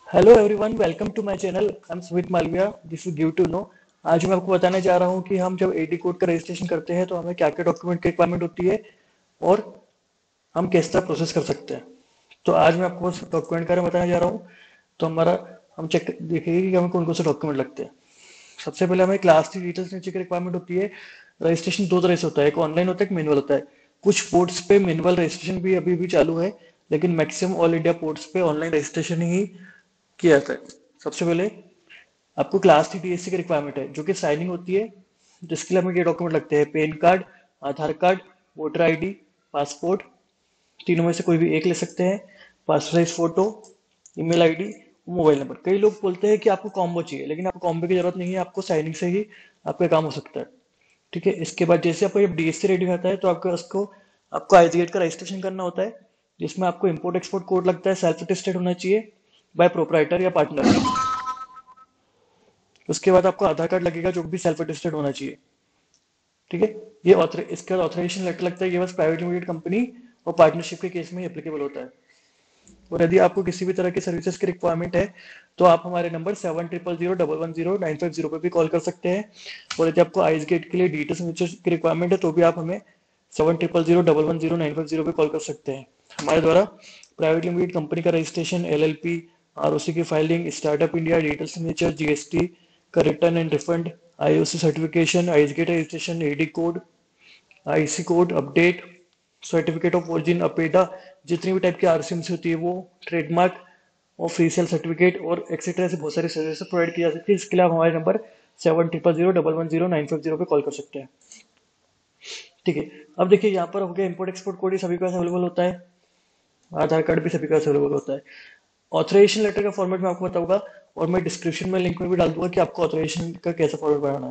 Hello everyone, welcome to my channel. I am Sumit Malviya. This is give to know. आज मैं आपको बताने जा रहा हूँ कि हम जब एडी कोड का रजिस्ट्रेशन करते हैं तो हमें क्या क्या डॉक्यूमेंट की रिक्वायरमेंट होती है और हम किस तरह प्रोसेस कर सकते हैं। तो आज मैं आपको उस डॉक्यूमेंट के बारे में बताने जा रहा हूँ। तो हम चेक देखिए कि हमें कौन कौन से डॉक्यूमेंट लगते हैं। सबसे पहले हमें क्लास थ्री डिटेल्स नीचे की रिक्वायरमेंट होती है। रजिस्ट्रेशन दो तरह से होता है, एक ऑनलाइन होता है, एक मैनुअल होता है। कुछ पोर्ट्स पे मैनुअल रजिस्ट्रेशन भी अभी भी चालू है, लेकिन मैक्सिमम ऑल इंडिया पोर्ट्स पे ऑनलाइन रजिस्ट्रेशन ही किया जाता है। सबसे पहले आपको क्लास थ्री टीएससी की रिक्वायरमेंट है जो कि साइनिंग होती है, जिसके लिए हमें ये डॉक्यूमेंट लगते हैं: PAN card, Aadhaar card, voter ID, passport. तीनों में से कोई भी एक ले सकते हैं। Passport size photo, email ID, mobile number. कई लोग बोलते हैं कि आपको कॉम्बो चाहिए, लेकिन आपको कॉम्बो की जरूरत नहीं है, आपको साइनिंग से ही आपका काम हो सकता है। ठीक है। इसके बाद जैसे आपको जब डीएससी रेडी होता है तो आपको आईजीएट का रजिस्ट्रेशन करना होता है, जिसमें आपको इम्पोर्ट एक्सपोर्ट कोड लगता है, सेल्फ अटेस्टेड होना चाहिए बाय प्रोपराइटर या पार्टनर। उसके बाद आपको आधार कार्ड लगेगा जो भी सेल्फ अटेस्टेड होना चाहिए। ठीक है। इसके बाद ऑथराइजेशन लेटर लगता है, ये बस प्राइवेट लिमिटेड कंपनी और पार्टनरशिप के केस में एप्लीकेबल होता है। और यदि आपको किसी भी तरह की सर्विसेज की रिक्वायरमेंट है तो आप हमारे नंबर 7000110950 पर भी कॉल कर सकते हैं। और यदि आपको आइस गेट के लिए डिटेल्स की रिक्वायरमेंट है तो भी आप हमें 7000110950 पे कॉल कर सकते हैं। हमारे द्वारा प्राइवेट लिमिटेड कंपनी का रजिस्ट्रेशन, एलएलपी, आरओसी की filing, startup India detail signature, GST का return and refund, IOC certification, ice gate registration, AD code, IC code update, certificate of origin, APEDA, जितनी भी टाइप की आरसीएमसी होती है वो, ट्रेडमार्क और फ्री सेल सर्टिफिकेट और एक्सेट्रा से बहुत सारी सर्विसेज प्रोवाइड की जा सकती है। इसके लिए आप हमारे नंबर 7000110950 पे कॉल कर सकते हैं। ठीक है। अब देखिए यहाँ पर हो गया इम्पोर्ट एक्सपोर्ट कोड, सभी के पास अवेलेबल होता है। आधार कार्ड भी सभी के पास अवेलेबल होता है। ऑथराइजेशन लेटर का फॉर्मेट मैं आपको बताऊंगा और मैं डिस्क्रिप्शन में लिंक में भी डाल दूंगा कि आपको ऑथराइजेशन का कैसा फॉर्मेट बनाना है।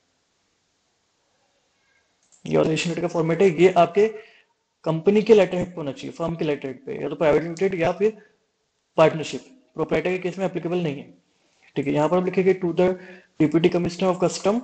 ये ऑथराइजेशन लेटर का फॉर्मेट है, ये आपके कंपनी के लेटर हेड पे होना चाहिए, फर्म के लेटर हेड पे, या तो प्राइवेट लिमिटेड या फिर पार्टनरशिप। प्रोप्राइटर के केस में एप्लीकेबल नहीं है। ठीक है। यहाँ पर हम लिखेंगे to the deputy commissioner of custom,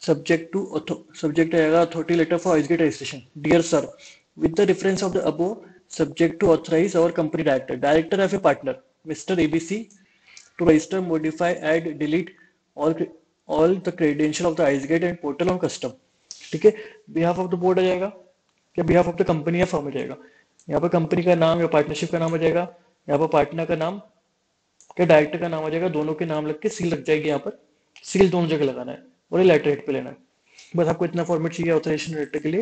subject रहेगा authority letter for icegate registration. Dear sir, with the reference of the above, subject to authorise our company director या फिर partner mister ABC to register, modify, add, delete all the credential of the icegate and portal on custom. ठीक है। Behalf of the board आ जाएगा या behalf of the company या firm आ जाएगा। यहाँ पर कंपनी का नाम या पार्टनरशिप का नाम आ जाएगा, यहाँ पर पार्टनर का नाम क्या डायरेक्टर का नाम आ जाएगा, दोनों के नाम लग के सील लग जाएगी। यहाँ पर सील दोनों जगह लगाना है और ये लेटर हेड पे लेना है। बस आपको इतना फॉर्मेट चाहिए ऑथराइजेशन लेटर के लिए।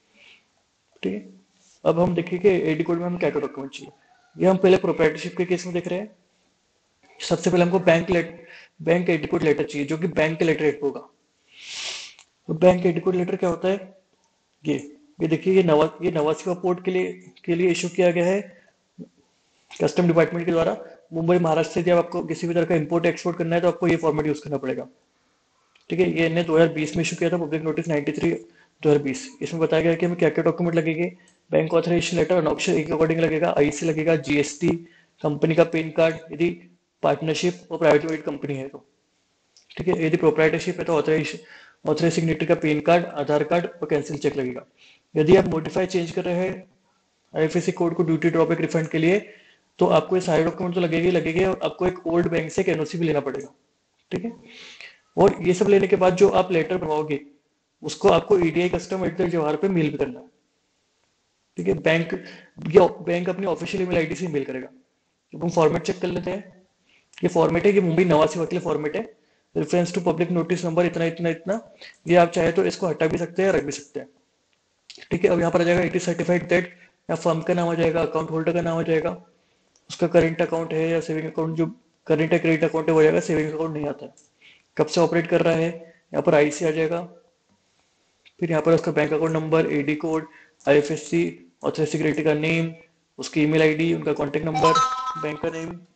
ठीक है। अब हम देखेंगे एडी कोड में हम क्या क्या डॉक्यूमेंट चाहिए। ये हम पहले प्रोप्राइटरशिप के केस में देख रहे हैं। सबसे पहले हमको बैंक एडी कोड लेटर चाहिए जो कि बैंक के लेटर हेड पे होगा। तो बैंक एडी कोड लेटर क्या होता है? ये ये देखिए, ये नवासी पोर्ट के लिए इशू किया गया है कस्टम डिपार्टमेंट के द्वारा। मुंबई महाराष्ट्र से जब आपको किसी भी तरह का इंपोर्ट एक्सपोर्ट करना है तो आपको ये फॉर्मेट यूज करना पड़ेगा। ठीक है। ये इन्हें 2020 में इशू किया था, पब्लिक नोटिस 93 2020। इसमें बताया गया कि हमें क्या क्या डॉक्यूमेंट लगेंगे। बैंक ऑथराइजेशन लेटर अनऑफिशियल के अकॉर्डिंग लगेगा, आईसी लगेगा, जीएसटी, कंपनी का पैन कार्ड यदि पार्टनरशिप और प्राइवेट लिमिटेड कंपनी है तो। ठीक है। यदि प्रोप्राइटरशिप है तो ऑथराइज सिग्नेटरी का पैन कार्ड, आधार कार्ड और कैंसिल चेक लगेगा। यदि आप मॉडिफाई चेंज कर रहे हैं आईएफएससी कोड को ड्यूटी ड्रॉबैक रिफंड के लिए तो आपको ये सारे डॉक्यूमेंट तो लगेंगे और आपको एक ओल्ड बैंक से एक एनओसी भी लेना पड़ेगा। ठीक है। और ये सब लेने के बाद जो आप लेटर बनवाओगे उसको आपको ईडीआई कस्टम @जवाहर पे मेल भी करना है। ठीक है। बैंक अपनी ऑफिशियल ईमेल आईडी से मेल करेगा। अब हम फॉर्मेट चेक कर लेते हैं। ये फॉर्मेट है, ये मुंबई नवासी के लिए फॉर्मेट है। Reference to public notice number इतना इतना इतना। ये आप चाहे तो इसको हटा भी सकते हैं, रख भी सकते हैं। ठीक है। अब यहाँ पर आ जाएगा इट इज सर्टिफाइड दैट, या फर्म का नाम आ जाएगा, अकाउंट होल्डर का नाम आ जाएगा, उसका करेंट अकाउंट है या सेविंग अकाउंट, जो करेंट या क्रेडिट अकाउंट है वो जाएगा, सेविंग अकाउंट नहीं आता है। कब से ऑपरेट कर रहा है, यहाँ पर आईसी आ जाएगा। फिर यहाँ पर उसका bank account number, AD code, IFSC, authorized security का नेम, उसकी ईमेल आईडी, उनका कॉन्टेक्ट नंबर, बैंक का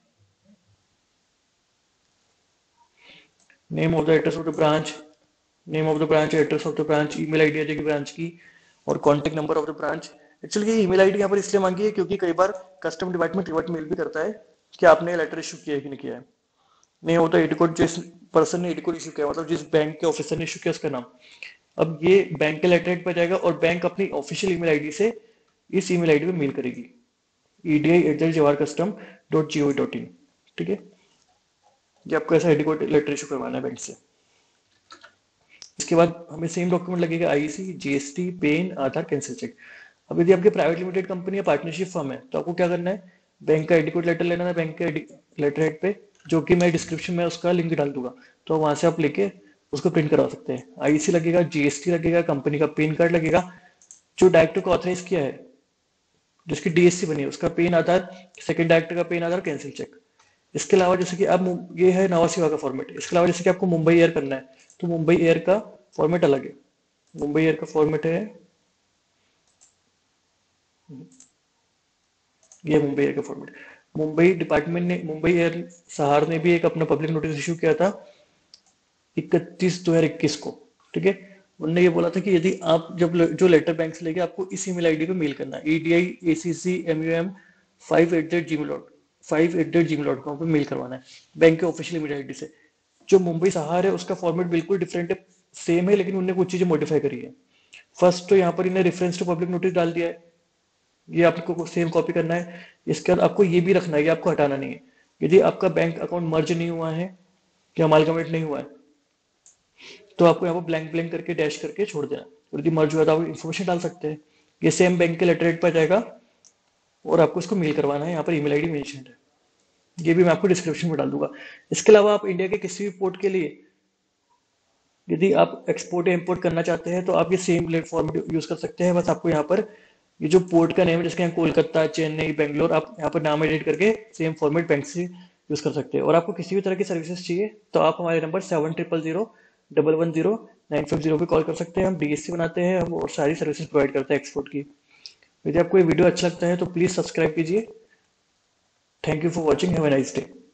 name of the address of the branch, name of the branch, address of the branch, email ID आ जाएगी branch की और contact number of the branch. Actually ये email ID यहाँ पर इसलिए मांगी है क्योंकि कई बार कस्टम डिपार्टमेंट रिवर्ट मेल भी करता है कि आपने लेटर इशू किया है कि नहीं किया है। नहीं होता एडी कोड जिस पर्सन ने एडी कोड इशू किया, मतलब जिस बैंक के ऑफिसर ने इशू किया उसका नाम। अब ये बैंक के लेटर हेड पर जाएगा और बैंक अपनी ऑफिशियल ईमेल आईडी से इस ईमेल आईडी पे मेल करेगी, edi@jawarcustom.gov.in। ठीक है। ये आपको ऐसा एडिक्वेट लेटर इशू करवाना है बैंक से। इसके बाद हमें सेम डॉक्यूमेंट लगेगा IC, GST, PAN, Aadhaar, cancel cheque. अब यदि आपकी प्राइवेट लिमिटेड कंपनी या पार्टनरशिप फर्म है तो आपको क्या करना है, बैंक का एडिक्वेट लेटर लेना है बैंक के लेटर हेड पे, जो कि मैं डिस्क्रिप्शन में उसका लिंक डाल दूंगा, तो वहां से आप लेके उसको प्रिंट करवा सकते हैं। आईसी लगेगा, जीएसटी लगेगा, कंपनी का पेन कार्ड लगेगा, जो डायरेक्टर को ऑथराइज किया है, जिसकी डीएससी बनी है उसका पेन, आधार, सेकंड डायरेक्टर का पेन, आधार, कैंसिल चेक। इसके अलावा जैसे कि अब ये है नवा सेवा का फॉर्मेट। इसके अलावा जैसे कि आपको मुंबई एयर करना है तो मुंबई एयर का फॉर्मेट अलग है। मुंबई एयर का फॉर्मेट है, ये मुंबई एयर का फॉर्मेट। मुंबई डिपार्टमेंट ने, मुंबई एयर सहार ने भी एक अपना पब्लिक नोटिस इशू किया था 31/2021 को, ठीक है। उन्होंने ये बोला था कि यदि आप जब जो लेटर बैंक से लेके आपको इस ईमेल आईडी पे मेल करना है, EDIACCMUM5@gmail.com पे मेल करवाना है, बैंक के ऑफिशियल ईमेल आईडी से। जो मुंबई सहार है उसका फॉर्मेट बिल्कुल डिफरेंट है, सेम है, लेकिन उन्होंने कुछ चीजें मॉडिफाई करी है। फर्स्ट तो यहाँ पर इन्हें रेफरेंस टू पब्लिक नोटिस डाल दिया है, ये आपको सेम कॉपी करना है। इसके बाद आपको ये भी रखना है, ये आपको हटाना नहीं है। यदि आपका बैंक अकाउंट मर्ज नहीं हुआ है या अमालगमेट नहीं हुआ है तो आपको यहाँ पर ब्लैंक ब्लैंक करके डैश करके छोड़ देना, और यदि मर्ज हुआ तो आप इन्फॉर्मेशन डाल सकते हैं। ये सेम बैंक के लेटर हेड पर जाएगा और आपको इसको मेल करवाना है, यहाँ पर ईमेल आईडी मेंशन है, ये भी मैं आपको डिस्क्रिप्शन में डाल दूंगा। इसके अलावा आप इंडिया के किसी भी पोर्ट के लिए यदि आप एक्सपोर्ट या इम्पोर्ट करना चाहते हैं तो आप ये सेम फॉर्मेट यूज कर सकते हैं। बस आपको यहाँ पर ये जो पोर्ट का नेम है, जैसे यहाँ कोलकाता, चेन्नई, बेंगलोर, आप यहाँ पर नाम एडिट करके सेम फॉर्मेट बैंक से यूज कर सकते हैं। और आपको किसी भी तरह की सर्विसेज चाहिए तो आप हमारे नंबर 7000110950 पे कॉल कर सकते हैं। हम डीएससी बनाते हैं हम, और सारी सर्विसेज प्रोवाइड करते हैं एक्सपोर्ट की। यदि आपको ये वीडियो अच्छा लगता है तो प्लीज सब्सक्राइब कीजिए। Thank you for watching, have a nice day.